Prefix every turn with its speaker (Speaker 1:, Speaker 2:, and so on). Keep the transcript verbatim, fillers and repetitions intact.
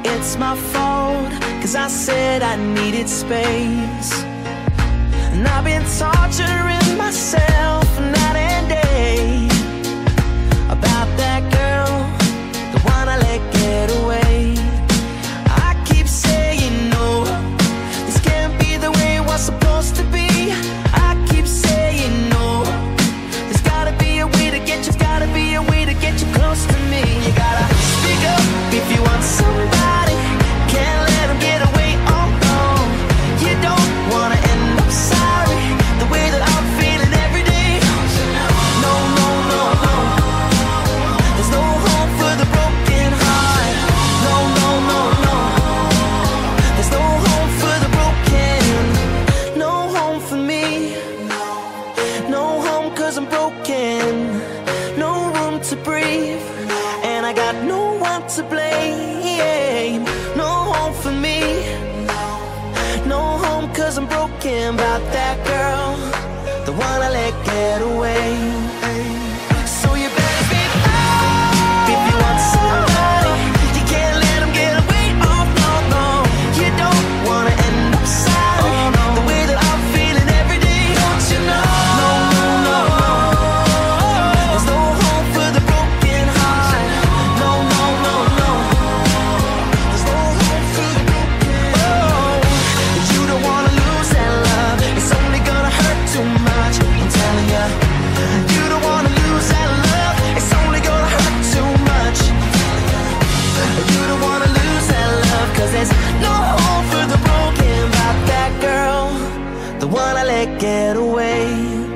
Speaker 1: it's my fault, 'cause I said I needed space. And I've been torturing myself night and day about that girl, the one I let get away. I keep saying no, this can't be the way it was supposed to be. I keep saying no, there's gotta be a way to get you, gotta be a way to get you close to me. You gotta speak up if you want somebody, can't let them get away, oh no. You don't wanna end up sorry, the way that I'm feeling every day. No, no, no, no, there's no hope for the broken heart. No, no, no, no, there's no home for the broken. No home for me, no home 'cause I'm broken. No room to breathe, and I got no one to blame. No home for me, no home 'cause I'm broken about that girl, the one I let get away. So you better speak up if you want somebody, you can't let them get away, oh no, no. You don't wanna end up sorry, the way that I'm feeling every day, don't you know? No, no, no, no, there's no hope for the broken heart. No, no, no, no, there's no hope for the broken. Oh, you don't wanna lose that love, it's only gonna hurt too much, I'm telling ya. You don't wanna lose that love, it's only gonna hurt too much. You don't wanna lose that love, 'cause there's no hope for the broken about that girl, the one I let get away.